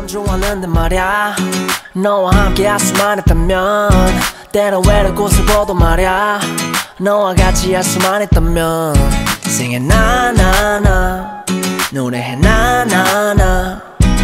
참 좋아하는데 말야 너와 함께 할 수만 있다면 때론 외로운 곳을 보도 말야 너와 같이 할 수만 있다면 Singing 나나나 노래해 나나나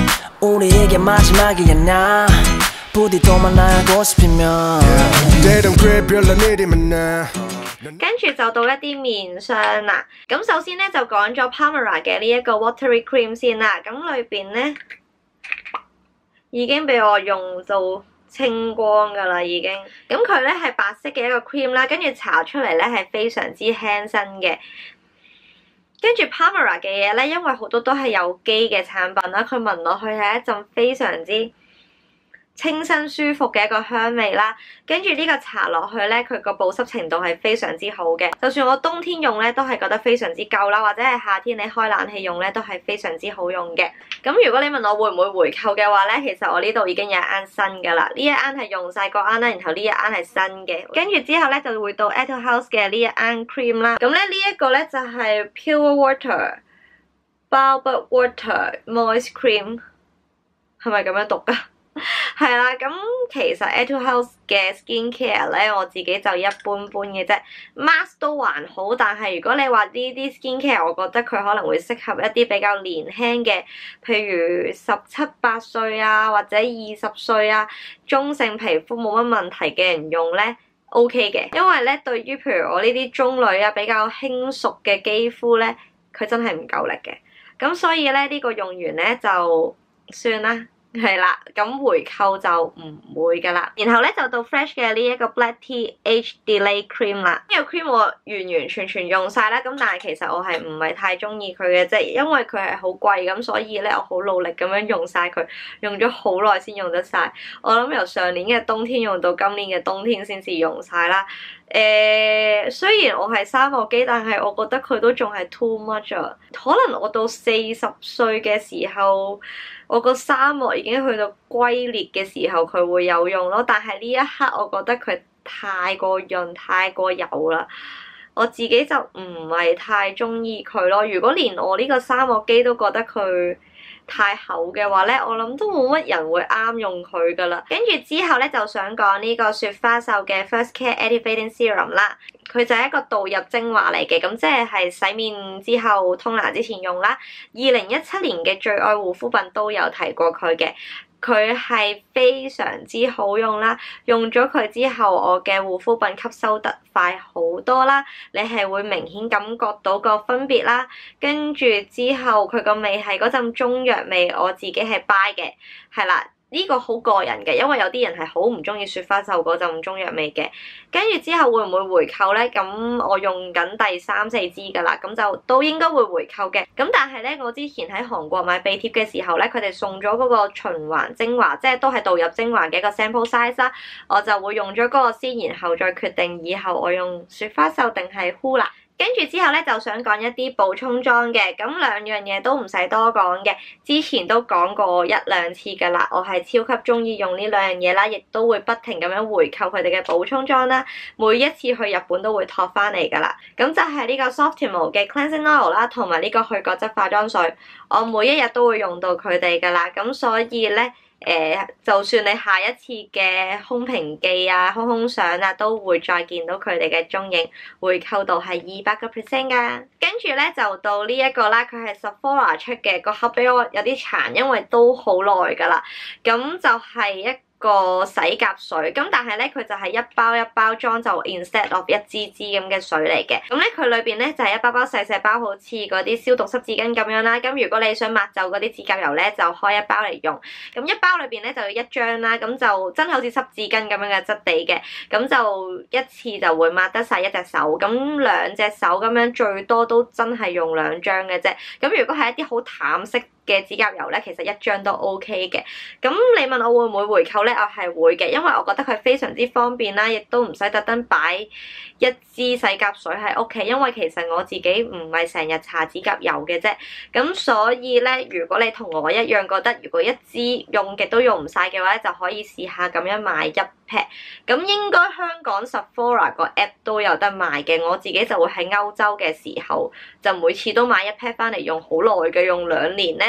우리에게 마지막이었나 부디 또 만나고 싶으면 때론 꽤 별난 일이면 나 跟住就到一啲面霜啦，咁首先咧就講咗 Palmera 嘅呢一個 Watery Cream 先啦，咁裏邊咧已經俾我用到清光噶啦已經，咁佢咧係白色嘅一個 cream 啦，跟住搽出嚟咧係非常之輕身嘅。跟住 Palmera 嘅嘢咧，因為好多都係有機嘅產品啦，佢聞落去係一陣非常之清新舒服嘅一個香味啦，跟住呢個搽落去咧，佢個保濕程度係非常之好嘅。就算我冬天用咧，都係覺得非常之夠啦，或者係夏天你開冷氣用咧，都係非常之好用嘅。咁如果你問我會唔會回購嘅話咧，其實我呢度已經有一罌新㗎啦，呢一罌係用晒嗰罌啦，然後呢一罌係新嘅。跟住之後咧就會到 Etude House 嘅呢一罌 cream 啦。咁咧呢一個咧就係 Pure Water Baobab Water Moist Cream， 係咪咁樣讀㗎？係啦，咁其實 Etude House 嘅 skincare 咧，我自己就一般般嘅啫 ，mask 都還好，但係如果你話呢啲 skincare， 我覺得佢可能會適合一啲比較年輕嘅，譬如17、8歲啊，或者20歲啊，中性皮膚冇乜問題嘅人用咧 OK 嘅，因為咧對於譬如我呢啲中女啊比較輕熟嘅肌膚咧，佢真係唔夠力嘅，咁所以咧呢個用完咧就算啦。係啦，咁回購就唔會噶啦。然後咧就到 Fresh 嘅呢一個 Black Tea Age Delay Cream 啦。呢個 cream 我完全用晒啦，咁但係其實我係唔係太中意佢嘅啫，因為佢係好貴咁，所以咧我好努力咁樣用晒佢，用咗好耐先用得晒。我諗由上年嘅冬天用到今年嘅冬天先至用晒啦。雖然我係沙漠肌，但係我覺得佢都仲係 too much 啊。可能我到40歲嘅時候，我個沙漠已經去到龜裂嘅時候，佢會有用咯。但係呢一刻，我覺得佢太過潤、太過油啦，我自己就唔係太中意佢咯。如果連我呢個沙漠肌都覺得佢太厚嘅話咧，我諗都冇乜人會啱用佢噶啦。跟住之後咧，就想講呢個雪花秀嘅 First Care Activating Serum 啦，佢就係一個導入精華嚟嘅，咁即係洗面之後、沖涼之前用啦。2017年嘅最愛護膚品都有提過佢嘅。佢係非常之好用啦，用咗佢之後，我嘅護膚品吸收得快好多啦，你係會明顯感覺到個分別啦。跟住之後，佢個味係嗰陣中藥味，我自己係 buy 嘅，係啦。呢個好個人嘅，因為有啲人係好唔中意雪花秀嗰陣中藥味嘅。跟住之後會唔會回購咧？咁我用緊第3、4支㗎啦，咁就都應該會回購嘅。咁但係咧，我之前喺韓國買鼻貼嘅時候咧，佢哋送咗嗰個循環精華，即係都係導入精華嘅一個 sample size 啦。我就會用咗嗰個先，然後再決定以後我用雪花秀定係 Hoola。跟住之後咧，就想講一啲補充裝嘅，咁兩樣嘢都唔使多講嘅，之前都講過1、2次㗎啦，我係超級中意用呢兩樣嘢啦，亦都會不停咁樣回購佢哋嘅補充裝啦，每一次去日本都會托翻嚟㗎啦，咁就係呢個 Softimel 嘅 Cleansing Oil 啦，同埋呢個去角質化妝水，我每一日都會用到佢哋㗎啦，咁所以咧。就算你下一次嘅空瓶記啊、空空相啊，都會再見到佢哋嘅蹤影，回購度係200%㗎。跟住咧就到呢一個啦，佢係 Sephora 出嘅，個盒俾我有啲殘，因為都好耐㗎啦。咁就係一個洗甲水，咁但係咧佢就係一包一包裝，就 instead of 一支支咁嘅水嚟嘅。咁咧佢裏邊咧就係一包包細細包，好似嗰啲消毒濕紙巾咁樣啦。咁如果你想抹走嗰啲指甲油咧，就開一包嚟用。咁一包裏邊咧就要1張啦，咁就真係好似濕紙巾咁樣嘅質地嘅。咁就一次就會抹得晒一隻手，咁2隻手咁樣最多都真係用2張嘅啫。咁如果係一啲好淡色嘅指甲油咧，其實1張都 OK 嘅。咁你問我會唔會回購咧？我係會嘅，因為我覺得佢非常之方便啦，亦都唔使特登擺一支洗甲水喺屋企，因為其實我自己唔係成日搽指甲油嘅啫。咁所以咧，如果你同我一樣覺得如果一支用極都用唔晒嘅話咧，就可以試下咁樣買1 pack。咁應該香港 Sephora 個 app 都有得賣嘅，我自己就會喺歐洲嘅時候就每次都買1 pack 翻嚟用好耐嘅，用2年咧。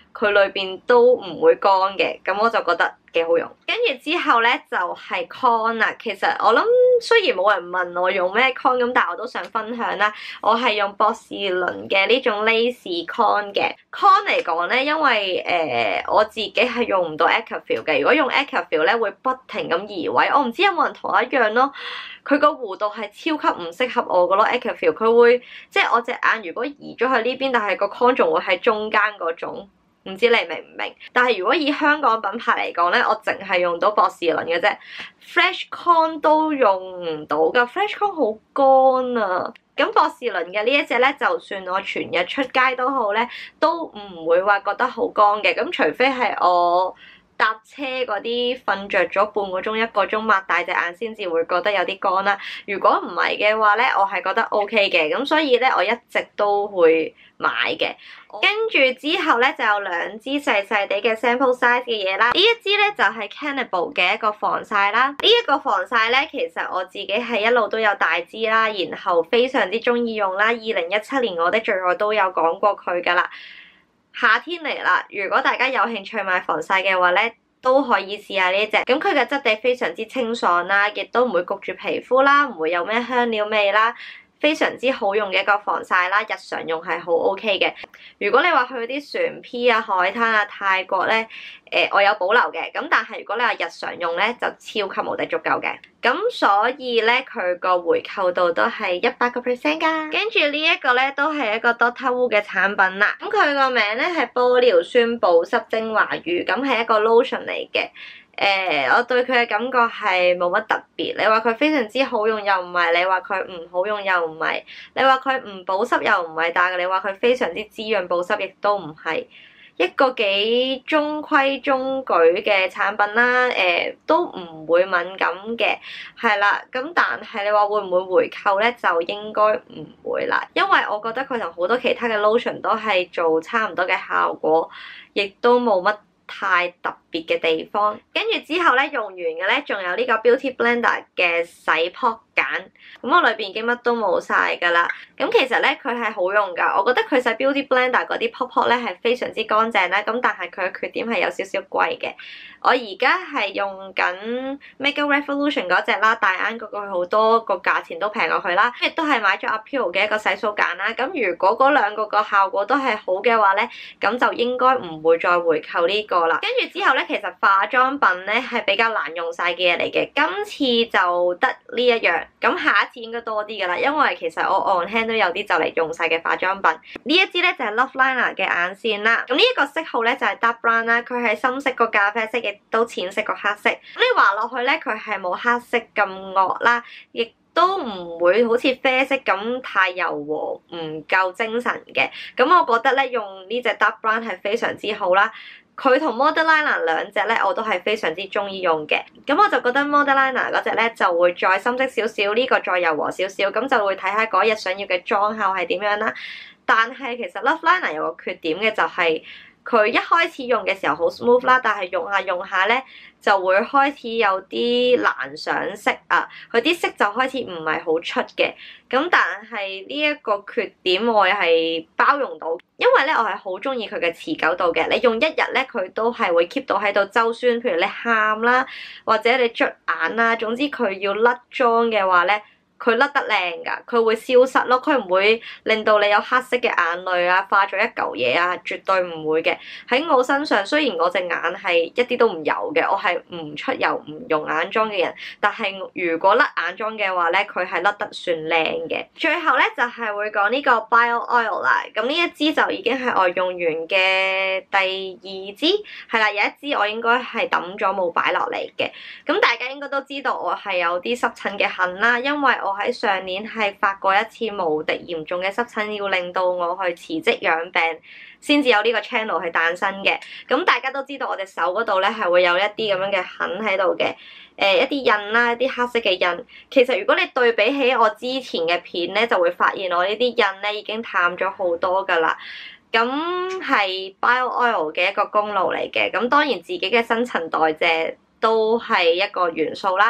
佢裏邊都唔會乾嘅，咁我就覺得幾好用。跟住之後咧就係 con 啦，其實我諗雖然冇人問我用咩 con 咁，但係我都想分享啦。我係用博士倫嘅呢種 lace con 嘅 con 嚟講咧，因為我自己係用唔到 Acuvue 嘅，如果用 Acuvue 咧會不停咁移位，我唔知有冇人同我一樣咯。佢個弧度係超級唔適合我嘅咯 Acuvue 佢會即係我隻眼如果移咗去呢邊，但係個 con 仲會喺中間嗰種。唔知你明唔明？但係如果以香港品牌嚟講咧，我淨係用到博士倫嘅啫 ，Fresh Con 都用唔到㗎 ，Fresh Con 好乾啊。咁博士倫嘅呢一隻咧，就算我全日出街都好咧，都唔會話覺得好乾嘅。咁除非係我搭車嗰啲瞓着咗半個鐘一個鐘，擘大隻眼先至會覺得有啲乾啦。如果唔係嘅話咧，我係覺得 OK 嘅。咁所以咧，我一直都會買嘅。跟住之後咧就有兩支細細地嘅 sample size 嘅嘢啦。呢一支咧就係 Cannibal 嘅一個防曬啦。呢一個防曬咧，其實我自己係一路都有大支啦，然後非常之中意用啦。2017年我的最愛都有講過佢噶啦。夏天嚟啦，如果大家有興趣買防曬嘅話咧，都可以試下呢隻。咁佢嘅質地非常之清爽啦，亦都唔會焗住皮膚啦，唔會有咩香料味啦。非常之好用嘅一個防曬啦，日常用係好 OK 嘅。如果你話去啲船 P 啊、海灘啊、泰國咧，我有保留嘅。咁但係如果你話日常用咧，就超級無敵足夠嘅。咁所以咧，佢個回購度都係100%㗎。跟住呢一個咧，都係一個 Dr. Wu 嘅產品啦。咁佢個名咧係玻尿酸保濕精華乳，咁係一個 lotion 嚟嘅。我對佢嘅感覺係冇乜特別。你話佢非常之好用又唔係，你話佢唔好用又唔係，你話佢唔保濕又唔係，但係你話佢非常之滋潤保濕亦都唔係，一個幾中規中矩嘅產品啦。都唔會敏感嘅，係啦。咁但係你話會唔會回購咧？就應該唔會啦，因為我覺得佢同好多其他嘅 lotion 都係做差唔多嘅效果，亦都冇乜太特別嘅地方。跟住之後咧，用完嘅咧，仲有呢個 Beauty Blender 嘅洗泡鹼。咁我裏邊已經乜都冇晒㗎啦。咁其實咧，佢係好用㗎。我覺得佢洗 Beauty Blender 嗰啲泡泡咧係非常之乾淨啦。咁但係佢嘅缺點係有少少貴嘅。我而家係用緊 Makeup Revolution 嗰隻啦，大眼嗰個好多個價錢都平過佢啦。亦都係買咗 Appeal 嘅一個洗漱鹼啦。咁如果嗰兩個個效果都係好嘅話咧，咁就應該唔會再回購呢個啦。跟住之後咧，其實化妝品咧係比較難用晒嘅嘢嚟嘅。今次就得呢一樣，咁下一次應該多啲㗎啦。因為其實我 on hand 都有啲就嚟用晒嘅化妝品。呢一支咧就係 Love Liner 嘅眼線啦。咁呢一個色號咧就係 Dark Brown 啦，佢係深色個咖啡色，亦都淺色個黑色。咁你畫落去咧，佢係冇黑色咁惡啦，亦都唔會好似啡色咁太柔和，唔夠精神嘅。咁我覺得咧用呢隻 Dark Brown 係非常之好啦。佢同 Model Liner 兩隻咧，我都係非常之中意用嘅。咁我就覺得 Model Liner 嗰隻咧就會再深色少少，呢個再柔和少少，咁就會睇下嗰日想要嘅妝效係點樣啦。但係其實 Love Liner 有個缺點嘅就係佢一開始用嘅時候好 smooth 啦，但係用下用下咧就會開始有啲難上色啊，佢啲色就開始唔係好出嘅。咁但係呢一個缺點我係包容到，因為咧我係好中意佢嘅持久度嘅。你用一日咧佢都係會 keep 到喺度，就算譬如你喊啦，或者你捽眼啦，總之佢要甩妝嘅話咧，佢甩得靚㗎，佢會消失咯，佢唔會令到你有黑色嘅眼淚啊，化咗一嚿嘢啊，絕對唔會嘅。喺我身上，雖然我隻眼係一啲都唔油嘅，我係唔出油唔用眼妝嘅人，但係如果甩眼妝嘅話咧，佢係甩得算靚嘅。最後咧就係會講呢個 Bio Oil 啦，咁呢一支就已經係我用完嘅第二支，係啦，有一支我應該係抌咗冇擺落嚟嘅。咁大家應該都知道我係有啲濕疹嘅痕啦，因為我喺上年係發過一次無敵嚴重嘅濕疹，要令到我去辭職養病，先至有呢個 channel 去誕生嘅。咁大家都知道我隻手嗰度咧係會有一啲咁樣嘅痕喺度嘅，一啲印啦，一啲黑色嘅印。其實如果你對比起我之前嘅片咧，就會發現我呢啲印咧已經淡咗好多㗎啦。咁係 Bio Oil 嘅一個功勞嚟嘅。咁當然自己嘅新陳代謝都係一個元素啦。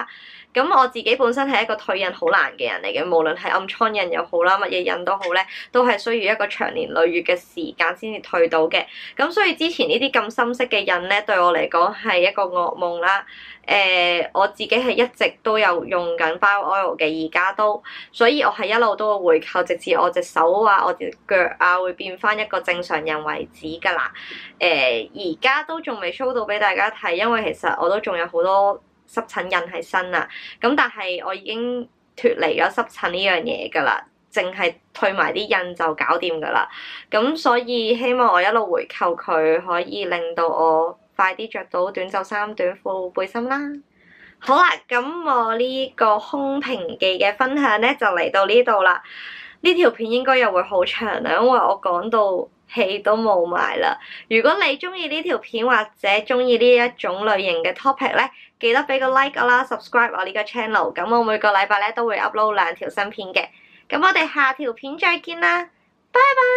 咁我自己本身係一個退印好難嘅人嚟嘅，無論係暗瘡印又好啦，乜嘢印都好咧，都係需要一個長年累月嘅時間先至退到嘅。咁所以之前呢啲咁深色嘅印咧，對我嚟講係一個噩夢啦。我自己係一直都有用緊 Bio Oil 嘅而家都，所以我係一路都會回購，直至我隻手啊、我隻腳啊會變翻一個正常人為止㗎啦。而家都仲未 show 到俾大家睇，因為其實我都仲有好多濕疹印喺身啊。咁但係我已經脫離咗濕疹呢樣嘢㗎啦，淨係退埋啲印就搞掂㗎啦。咁所以希望我一路回購佢，可以令到我快啲着到短袖衫、短褲、背心啦。好啦，咁我呢個空瓶記嘅分享咧就嚟到呢度啦。呢條片應該又會好長啦，因為我講到氣都冇埋啦。如果你中意呢條片或者中意呢一種類型嘅 topic 咧，記得俾個 like 我啦 ，subscribe 我呢個 channel。咁我每個禮拜咧都會 upload 2條新片嘅。咁我哋下條片再見啦，拜拜。